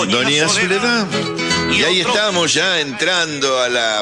Doña Soledad. Y ahí estamos ya entrando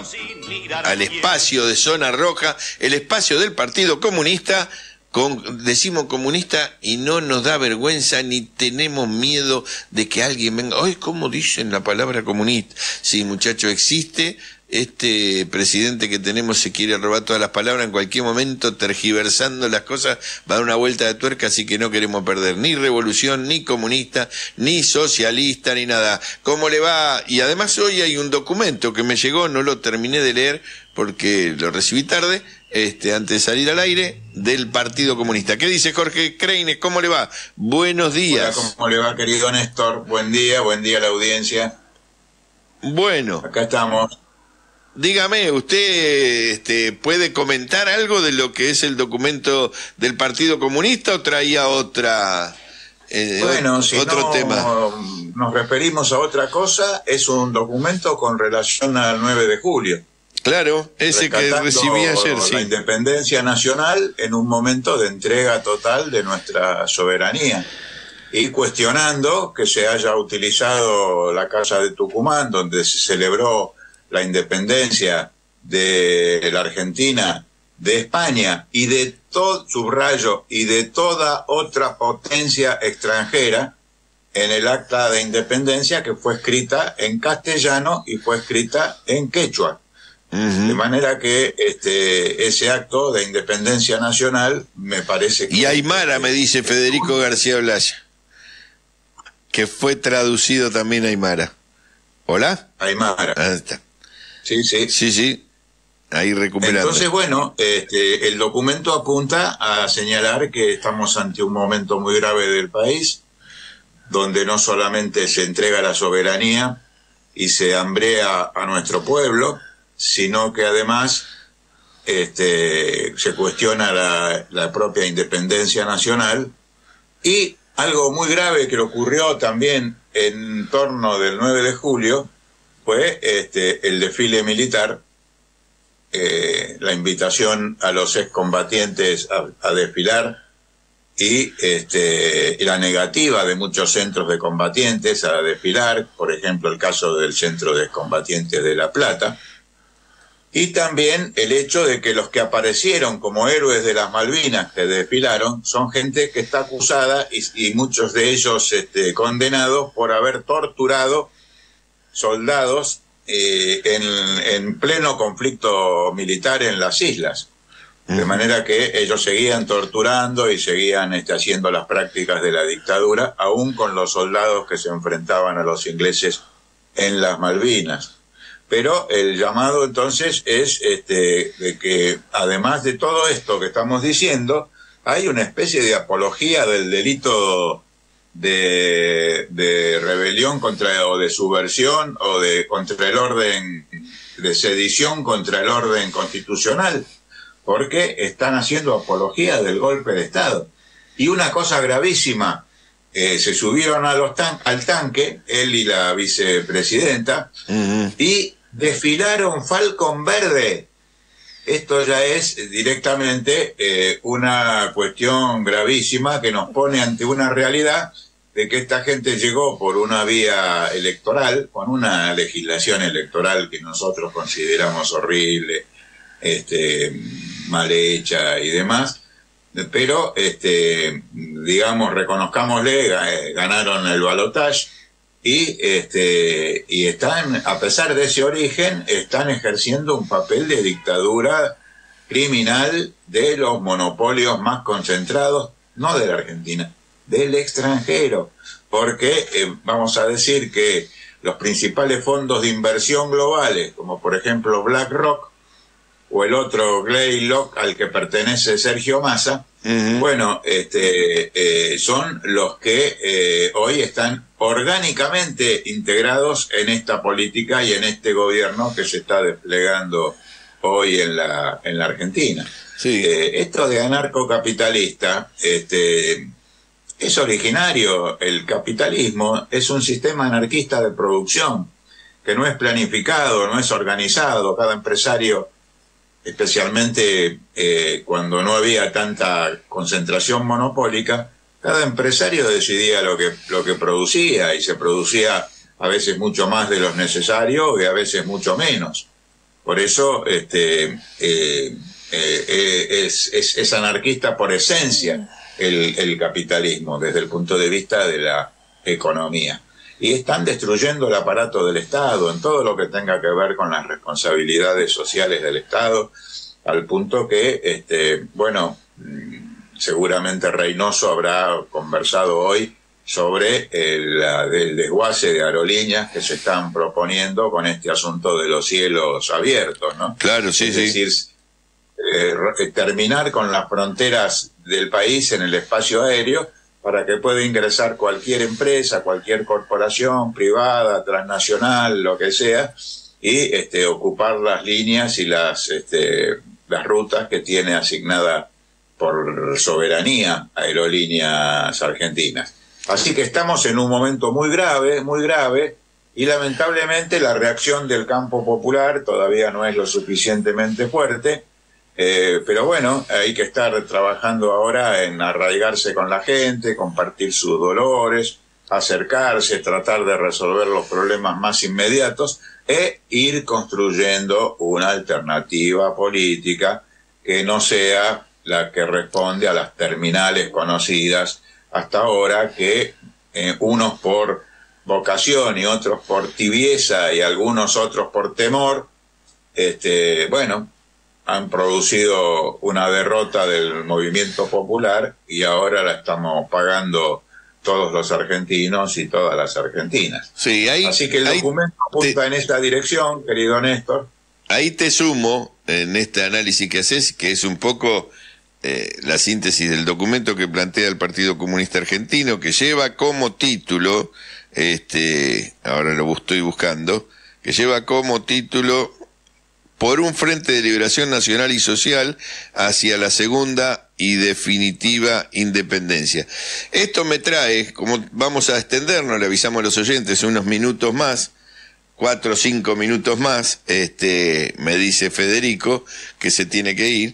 al espacio de Zona Roja, el espacio del Partido Comunista. Decimos comunista y no nos da vergüenza ni tenemos miedo de que alguien venga. Ay, ¿cómo dicen la palabra comunista? Sí, muchacho, existe. Este presidente que tenemos se quiere robar todas las palabras en cualquier momento, tergiversando las cosas, va a dar una vuelta de tuerca, así que no queremos perder ni revolución, ni comunista, ni socialista, ni nada. ¿Cómo le va? Y además hoy hay un documento que me llegó, no lo terminé de leer porque lo recibí tarde, antes de salir al aire, del Partido Comunista. ¿Qué dice Jorge Kreines? ¿Cómo le va? Buenos días. Hola, ¿cómo le va, querido Néstor? Buen día a la audiencia. Bueno. Acá estamos. Dígame, ¿usted puede comentar algo de lo que es el documento del Partido Comunista o traía otra otro tema? Nos referimos a otra cosa, es un documento con relación al 9 de julio. Claro, ese que recibí ayer, sí. La independencia nacional en un momento de entrega total de nuestra soberanía. Y cuestionando que se haya utilizado la Casa de Tucumán, donde se celebró la independencia de la Argentina, de España y de todo, subrayo, y de toda otra potencia extranjera, en el acta de independencia que fue escrita en castellano y fue escrita en quechua. De manera que ese acto de independencia nacional me parece que... Y Aymara, me dice Federico García Blaya, que fue traducido también a Aymara. ¿Hola? Aymara. Ahí está. Sí. Ahí recuperando. Entonces, bueno, el documento apunta a señalar que estamos ante un momento muy grave del país, donde no solamente se entrega la soberanía y se hambrea a nuestro pueblo, sino que además se cuestiona la propia independencia nacional. Y algo muy grave que ocurrió también en torno del 9 de julio fue el desfile militar, la invitación a los excombatientes a desfilar y la negativa de muchos centros de combatientes a desfilar, por ejemplo el caso del Centro de Excombatientes de La Plata, y también el hecho de que los que aparecieron como héroes de las Malvinas que desfilaron son gente que está acusada y muchos de ellos condenados por haber torturado soldados en pleno conflicto militar en las islas. De manera que ellos seguían torturando y seguían haciendo las prácticas de la dictadura, aún con los soldados que se enfrentaban a los ingleses en las Malvinas. Pero el llamado entonces es de que además de todo esto que estamos diciendo, hay una especie de apología del delito de rebelión o de subversión o contra el orden, de sedición contra el orden constitucional, porque están haciendo apología del golpe de Estado. Y una cosa gravísima, se subieron al tanque, él y la vicepresidenta, y desfilaron Falcon Verde. Esto ya es directamente una cuestión gravísima que nos pone ante una realidad de que esta gente llegó por una vía electoral, con una legislación electoral que nosotros consideramos horrible, mal hecha y demás, pero digamos, reconozcámosle, ganaron el balotaje y están, a pesar de ese origen, están ejerciendo un papel de dictadura criminal de los monopolios más concentrados, no de la Argentina, del extranjero, porque vamos a decir que los principales fondos de inversión globales, como por ejemplo BlackRock o el otro Greylock al que pertenece Sergio Massa, bueno, son los que hoy están orgánicamente integrados en esta política y en este gobierno que se está desplegando hoy en la Argentina. Sí. Esto de anarcocapitalista es originario. El capitalismo es un sistema anarquista de producción que no es planificado, no es organizado. Cada empresario, especialmente cuando no había tanta concentración monopólica, cada empresario decidía lo que producía, y se producía a veces mucho más de lo necesario y a veces mucho menos. Por eso es anarquista por esencia el capitalismo desde el punto de vista de la economía. Y están destruyendo el aparato del Estado en todo lo que tenga que ver con las responsabilidades sociales del Estado, al punto que, seguramente Reynoso habrá conversado hoy sobre el desguace de aerolíneas que se están proponiendo con este asunto de los cielos abiertos, ¿no? Claro, sí, es sí. decir, terminar con las fronteras del país en el espacio aéreo para que pueda ingresar cualquier empresa, cualquier corporación privada, transnacional, lo que sea, y ocupar las líneas y las rutas que tiene asignadas por soberanía Aerolíneas Argentinas. Así que estamos en un momento muy grave, y lamentablemente la reacción del campo popular todavía no es lo suficientemente fuerte, pero bueno, hay que estar trabajando ahora en arraigarse con la gente, compartir sus dolores, acercarse, tratar de resolver los problemas más inmediatos e ir construyendo una alternativa política que no sea la que responde a las terminales conocidas hasta ahora, que unos por vocación y otros por tibieza y algunos otros por temor, han producido una derrota del movimiento popular y ahora la estamos pagando todos los argentinos y todas las argentinas. Sí, así que el documento apunta en esta dirección, querido Néstor. Ahí te sumo en este análisis que haces, que es un poco la síntesis del documento que plantea el Partido Comunista Argentino, que lleva como título, ahora lo estoy buscando, que lleva como título: por un frente de liberación nacional y social hacia la segunda y definitiva independencia. Esto me trae, como vamos a extendernos, le avisamos a los oyentes, unos minutos más, 4 o 5 minutos más, me dice Federico que se tiene que ir,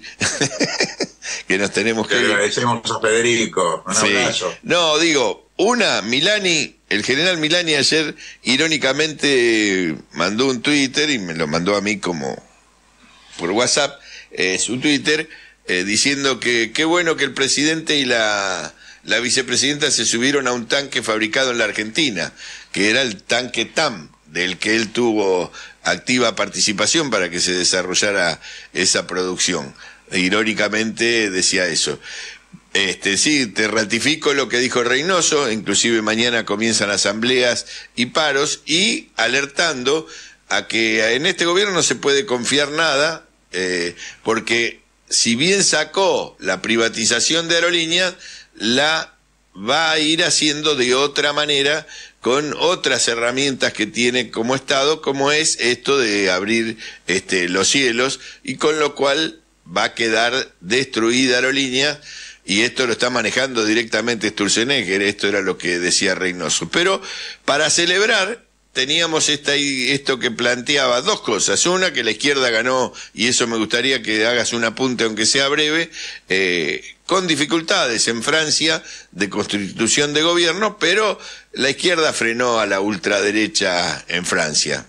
que nos tenemos que ir. Le agradecemos a Federico, un abrazo. No, digo, Milani, el general Milani ayer irónicamente mandó un Twitter y me lo mandó a mí como por WhatsApp, su Twitter, diciendo que qué bueno que el presidente y la vicepresidenta se subieron a un tanque fabricado en la Argentina, que era el tanque TAM, del que él tuvo activa participación para que se desarrollara esa producción. Irónicamente decía eso. Sí, te ratifico lo que dijo Reynoso, inclusive mañana comienzan asambleas y paros, y alertando a que en este gobierno no se puede confiar nada, porque si bien sacó la privatización de aerolíneas, la va a ir haciendo de otra manera, con otras herramientas que tiene como Estado, como es esto de abrir los cielos, y con lo cual va a quedar destruida aerolíneas, y esto lo está manejando directamente Sturzenegger. Esto era lo que decía Reynoso. Pero para celebrar teníamos esto que planteaba dos cosas. Una, que la izquierda ganó, y eso me gustaría que hagas un apunte, aunque sea breve, con dificultades en Francia de constitución de gobierno, pero la izquierda frenó a la ultraderecha en Francia.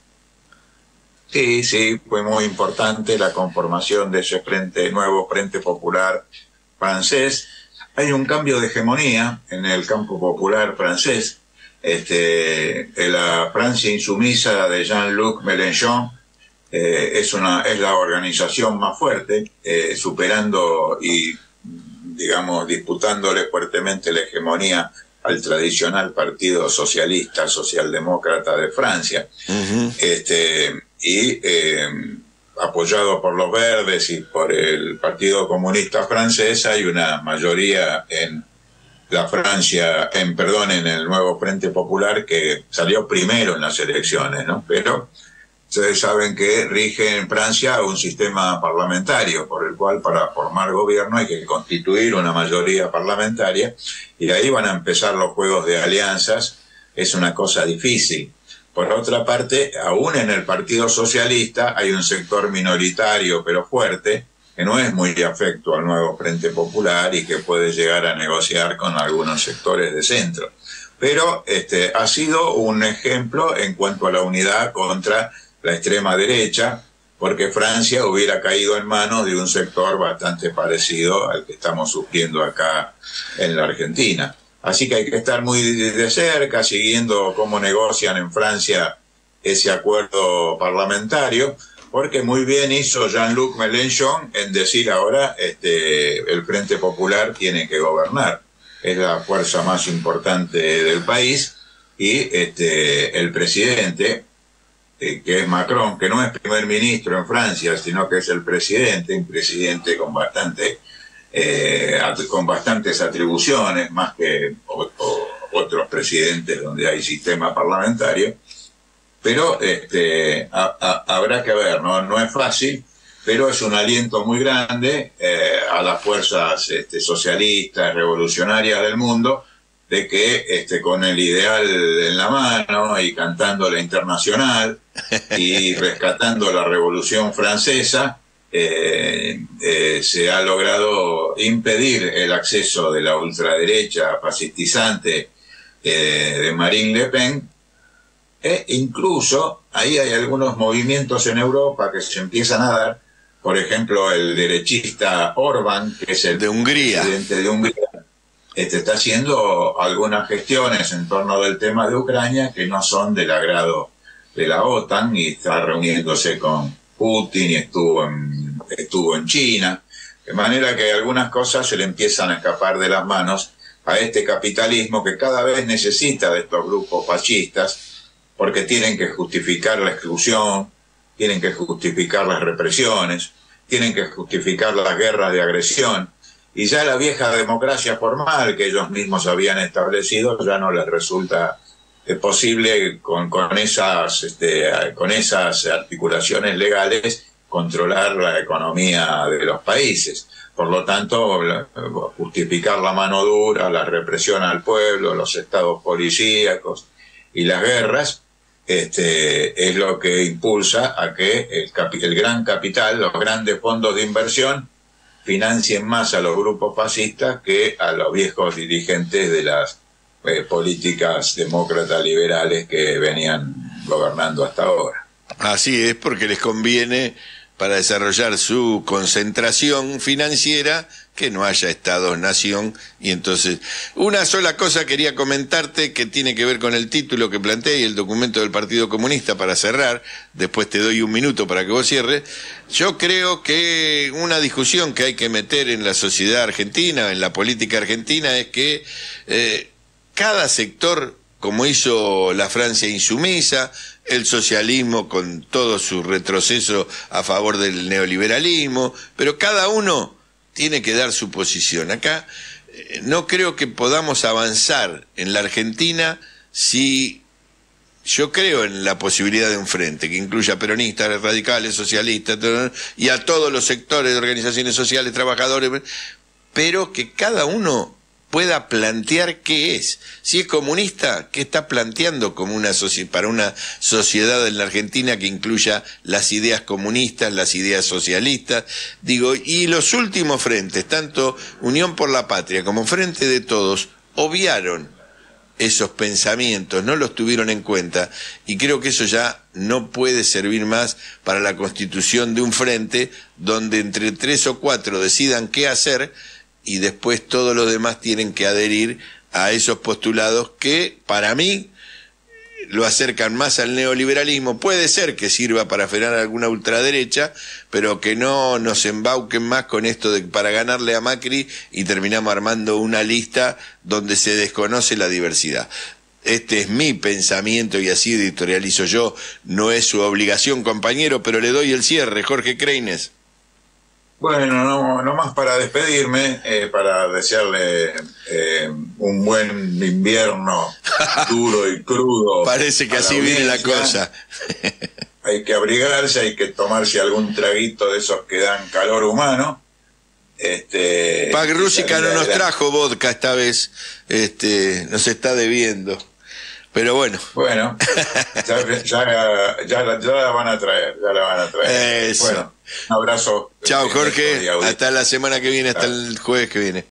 Sí, fue muy importante la conformación de ese nuevo Frente Popular francés. Hay un cambio de hegemonía en el campo popular francés. La Francia insumisa de Jean-Luc Mélenchon es la organización más fuerte, superando y, digamos, disputándole fuertemente la hegemonía al tradicional Partido Socialista, Socialdemócrata de Francia. Uh-huh. Apoyado por los Verdes y por el Partido Comunista Francés, hay una mayoría en en el nuevo Frente Popular, que salió primero en las elecciones, ¿no? Pero ustedes saben que rige en Francia un sistema parlamentario, por el cual para formar gobierno hay que constituir una mayoría parlamentaria, y ahí van a empezar los juegos de alianzas. Es una cosa difícil. Por otra parte, aún en el Partido Socialista hay un sector minoritario pero fuerte, que no es muy afecto al nuevo Frente Popular y que puede llegar a negociar con algunos sectores de centro. pero ha sido un ejemplo en cuanto a la unidad contra la extrema derecha, porque Francia hubiera caído en manos de un sector bastante parecido al que estamos sufriendo acá en la Argentina. Así que hay que estar muy de cerca, siguiendo cómo negocian en Francia ese acuerdo parlamentario, porque muy bien hizo Jean-Luc Mélenchon en decir ahora el Frente Popular tiene que gobernar. Es la fuerza más importante del país, y el presidente, que es Macron, que no es primer ministro en Francia, sino que es el presidente, un presidente con bastantes atribuciones, más que otros presidentes donde hay sistema parlamentario, pero habrá que ver, no es fácil, pero es un aliento muy grande a las fuerzas socialistas, revolucionarias del mundo, de que con el ideal en la mano y cantando la Internacional y rescatando la Revolución Francesa, se ha logrado impedir el acceso de la ultraderecha fascistizante de Marine Le Pen, e incluso ahí hay algunos movimientos en Europa que se empiezan a dar. Por ejemplo, el derechista Orbán, que es el de Hungría, presidente de Hungría, está haciendo algunas gestiones en torno del tema de Ucrania que no son del agrado de la OTAN, y está reuniéndose con Putin y estuvo en China, de manera que algunas cosas se le empiezan a escapar de las manos a este capitalismo que cada vez necesita de estos grupos fascistas, porque tienen que justificar la exclusión, tienen que justificar las represiones, tienen que justificar las guerras de agresión, y ya la vieja democracia formal que ellos mismos habían establecido ya no les resulta posible con esas articulaciones legales controlar la economía de los países. Por lo tanto, justificar la mano dura, la represión al pueblo, los estados policíacos y las guerras, es lo que impulsa a que el gran capital, los grandes fondos de inversión, financien más a los grupos fascistas que a los viejos dirigentes de las políticas demócratas liberales que venían gobernando hasta ahora. Así es, porque les conviene, para desarrollar su concentración financiera, que no haya Estados-nación. Y entonces, una sola cosa quería comentarte que tiene que ver con el título que planteé y el documento del Partido Comunista, para cerrar. Después te doy un minuto para que vos cierres. Yo creo que una discusión que hay que meter en la sociedad argentina, en la política argentina, es que cada sector, como hizo la Francia insumisa, el socialismo con todo su retroceso a favor del neoliberalismo, pero cada uno tiene que dar su posición. Acá no creo que podamos avanzar en la Argentina si yo creo en la posibilidad de un frente que incluya peronistas, radicales, socialistas y a todos los sectores de organizaciones sociales, trabajadores, pero que cada uno pueda plantear qué es. Si es comunista, ¿qué está planteando como para una sociedad en la Argentina que incluya las ideas comunistas, las ideas socialistas? Digo, y los últimos frentes, tanto Unión por la Patria como Frente de Todos, obviaron esos pensamientos, no los tuvieron en cuenta, y creo que eso ya no puede servir más para la constitución de un frente donde entre 3 o 4 decidan qué hacer, y después todos los demás tienen que adherir a esos postulados que, para mí, lo acercan más al neoliberalismo. Puede ser que sirva para frenar a alguna ultraderecha, pero que no nos embauquen más con esto de para ganarle a Macri y terminamos armando una lista donde se desconoce la diversidad. Este es mi pensamiento y así editorializo yo. No es su obligación, compañero, pero le doy el cierre. Jorge Kreines. Bueno, no más para despedirme, para desearle un buen invierno duro y crudo. Parece que así viene la cosa. Hay que abrigarse, hay que tomarse algún traguito de esos que dan calor humano. Pag Rússica no nos trajo vodka esta vez, nos está debiendo. Pero bueno. Bueno, ya la van a traer, Eso. Bueno, un abrazo. Chao, Jorge. Hasta la semana que viene, hasta el jueves que viene.